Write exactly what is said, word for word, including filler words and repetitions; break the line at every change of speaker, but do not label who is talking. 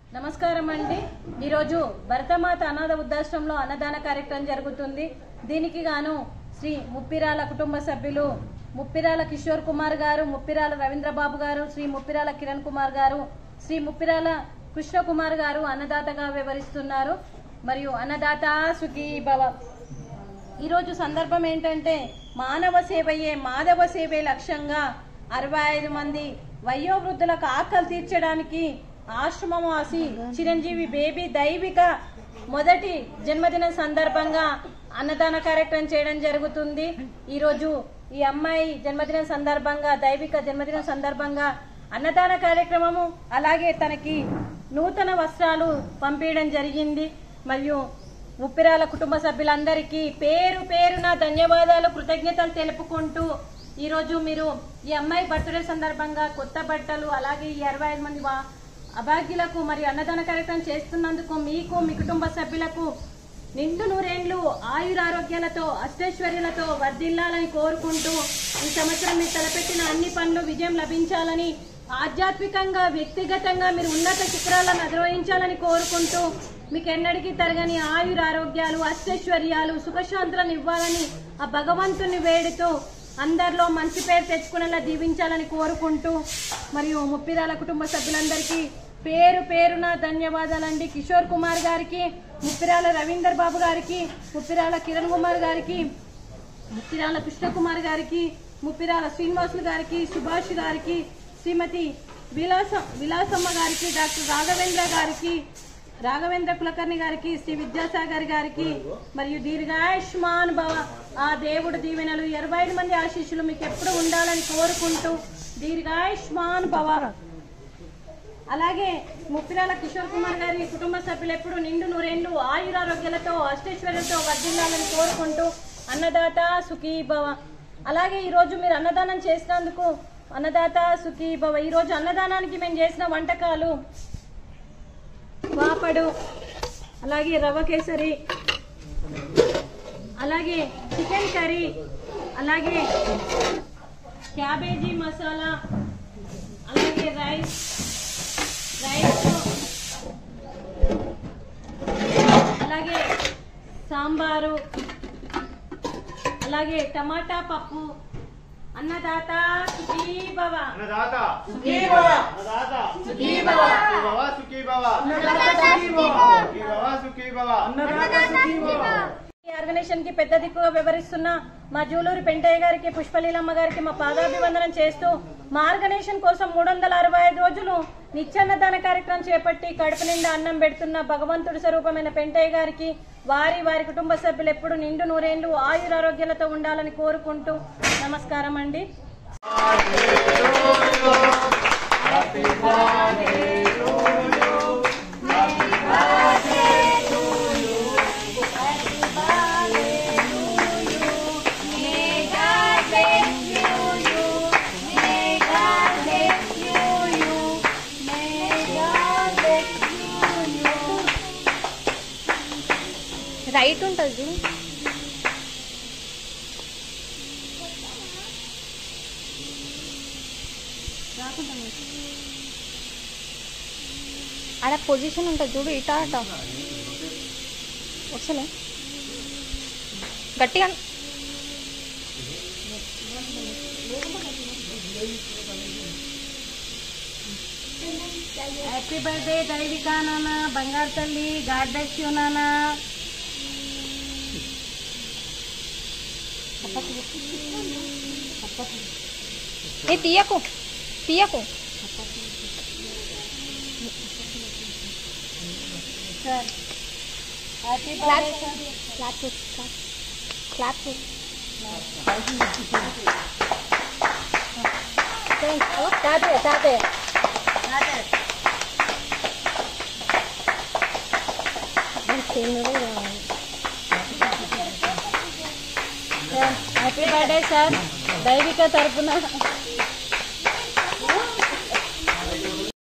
నమస్కారం అండి. ఈరోజు భరతమాత అనాథ వృద్ధాశ్రమంలో అన్నదాన కార్యక్రమం జరుగుతుంది. దీనికి గాను శ్రీ ముప్పిరాల కుటుంబ సభ్యులు ముప్పిరాల కిషోర్ కుమార్ గారు, ముప్పిరాల రవీంద్రబాబు గారు, శ్రీ ముప్పిరాల కిరణ్ కుమార్ గారు, శ్రీ ముప్పిరాల కృష్ణ కుమార్ గారు అన్నదాతగా వివరిస్తున్నారు. మరియు అన్నదాత సుఖీ భవ. ఈరోజు సందర్భం ఏంటంటే మానవ సేవయే మాధవ సేవే లక్ష్యంగా అరవై ఐదు మంది వయోవృద్ధులకు ఆకలి తీర్చడానికి ఆశ్రమవాసి చిరంజీవి బేబీ దైవిక మొదటి జన్మదిన సందర్భంగా అన్నదాన కార్యక్రమం చేయడం జరుగుతుంది. ఈరోజు ఈ అమ్మాయి జన్మదిన సందర్భంగా దైవిక జన్మదిన సందర్భంగా అన్నదాన కార్యక్రమము, అలాగే తనకి నూతన వస్త్రాలు పంపించడం జరిగింది. మరియు ముప్పిరాల కుటుంబ సభ్యులందరికీ పేరు పేరున ధన్యవాదాలు, కృతజ్ఞతలు తెలుపుకుంటూ ఈరోజు మీరు ఈ అమ్మాయి బర్త్డే సందర్భంగా కొత్త బట్టలు, అలాగే ఈ అరవై ఐదు మంది అభాగ్యులకు మరియు అన్నదాన కార్యక్రమం చేస్తున్నందుకు మీకు, మీ కుటుంబ సభ్యులకు నిండు నూరేండ్లు ఆయురారోగ్యాలతో అష్టైశ్వర్యాలతో వర్ధిల్లాలని కోరుకుంటూ ఈ సంవత్సరం మీరు తలపెట్టిన అన్ని పనులు విజయం లభించాలని, ఆధ్యాత్మికంగా వ్యక్తిగతంగా మీరు ఉన్నత శిఖరాలను అధిరోహించాలని కోరుకుంటూ మీకు ఎన్నడికి తరగని ఆయురారోగ్యాలు అష్టైశ్వర్యాలు సుఖశాంతులను ఇవ్వాలని ఆ భగవంతుని వేడుతూ అందరిలో మంచి పేరు తెచ్చుకునేలా దీవించాలని కోరుకుంటూ మరియు ముప్పిరాల కుటుంబ సభ్యులందరికీ పేరు పేరున ధన్యవాదాలండి. కిషోర్ కుమార్ గారికి, ముప్పిరాల రవీందర్ బాబు గారికి, ముప్పిరాల కిరణ్ కుమార్ గారికి, ముప్పిరాల కృష్ణ కుమార్ గారికి, ముప్పిరాల శ్రీనివాసులు గారికి, సుభాష్ గారికి, శ్రీమతి విలాస విలాసమ్మ గారికి, డాక్టర్ రాఘవేంద్ర గారికి, రాఘవేంద్ర కులకర్ణి గారికి, శ్రీ విద్యాసాగర్ గారికి మరియు దీర్ఘాయుష్మాన్ భవ ఆ దేవుడు దీవెనలు ఇరవై ఐదు మంది ఆశీస్సులు మీకు ఎప్పుడు ఉండాలని కోరుకుంటూ దీర్ఘాయుష్మాన్ భవ. అలాగే ముప్పిరాల కిషోర్ కుమార్ గారి కుటుంబ సభ్యులు ఎప్పుడు నిండు నూరేండ్లు ఆయురారోగ్యాలతో అష్టైశ్వర్యాలతో వర్ధిల్లాలని కోరుకుంటూ అన్నదాత సుఖీ భవ. అలాగే ఈరోజు మీరు అన్నదానం చేసినందుకు అన్నదాత సుఖీ భవ. ఈరోజు అన్నదానానికి మేము చేసిన వంటకాలు పాపడు, అలాగే రవ్వ కేసరి, అలాగే చికెన్ కర్రీ, అలాగే క్యాబేజీ మసాలా, అలాగే రైస్ రైస్ అలాగే సాంబారు, అలాగే టమాటా పప్పు. అన్నదాత సుఖీ భవ.
అన్నదాత సుఖీ భవ. అన్నదాత సుఖీ భవ. సుఖీ భవ సుఖీ భవ. అన్నదాత సుఖీ భవ. సుఖీ భవ సుఖీ భవ. అన్నదాత సుఖీ భవ.
ఈ ఆర్గనైజేషన్ కి పెద్ద దిక్కుగా వివరిస్తున్న మా జూలూరి పెంటయ్య గారికి, పుష్పలీలమ్మ గారికి మా పాదాభివందనం చేస్తూ మా ఆర్గనైజేషన్ కోసం మూడు వందల అరవై ఐదు రోజులు నిత్యాన్నదాన కార్యక్రమం చేపట్టి కడుపు నిండా అన్నం పెడుతున్న భగవంతుడి స్వరూపమైన పెంటయ్య గారికి, వారి వారి కుటుంబ సభ్యులు ఎప్పుడు నిండు నూరేళ్లు ఆయురారోగ్యాలతో ఉండాలని కోరుకుంటూ నమస్కారం అండి.
రైట్ ఉంటుంది ఆడ పొజిషన్ ఉంటుంది చూడు, ఇటా అట ఒకసారి గట్టిగా.
హ్యాపీ బర్త్డే దైవిక నాన్న, బంగారు తల్లి, గాడ్ బ్లెస్ యు నాన్న.
ఏ తీయకు తీయకు
sir. Happy birthday sir.
Clap clap
తాతే తాతే హ్యాపీ బర్త్డే సార్. దైవిక తరపున